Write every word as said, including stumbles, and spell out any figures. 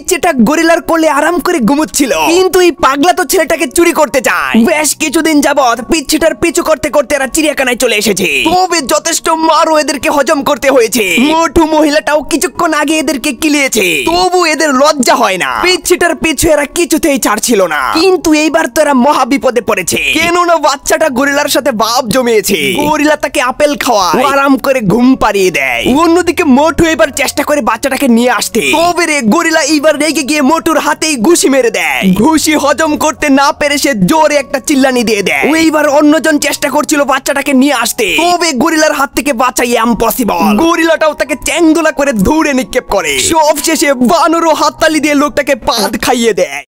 পিচ্চিটা গরিলার কোলে আরাম করে ঘুমোচ্ছিল, কিন্তু এই পাগলা তো ছেলেটাকে চুরি করতে চায়। বেশ কিছুদিন যাবত পিচ্চিটার পিছু করতে করতে এরা চিড়িয়াখানায় চলে এসেছে। তবে যথেষ্ট মারও এদেরকে হজম করতে হয়েছে। মোটু মহিলাটাও কিছুক্ষণ আগে এদেরকে কিলিয়েছে, তবু এদের লজ্জা হয় না। পিচ্চিটার পিছু এরা কিছুতেই ছাড়ছিল না, কিন্তু এইবার তো এরা মহা বিপদে পড়েছে। কেননা বাচ্চাটা গরিলার সাথে ভাব জমিয়েছে। গরিলা তাকে আপেল খাওয়ায়, আরাম করে ঘুম পাড়িয়ে দেয়। অন্যদিকে মোটু এবার চেষ্টা করে বাচ্চাটাকে নিয়ে আসতে, তবে রে গরিলা এইবার রেগে গিয়ে মোটুর হাতেই ঘুষি মেরে দেয়। ঘুষি হজম করতে না পেরে সে জোরে একটা চিল্লানি দিয়ে দেয়। এইবার অন্যজন চেষ্টা করছিল বাচ্চাটাকে নিয়ে আসতে, তবে গরিলার হাত থেকে বাঁচাই ইম্পসিবল। গরিলাটাও তাকে চ্যাংদোলা করে ধরে নিক্ষেপ করে। সব শেষে বানরও হাততালি দিয়ে লোকটাকে পাদ খাইয়ে দেয়।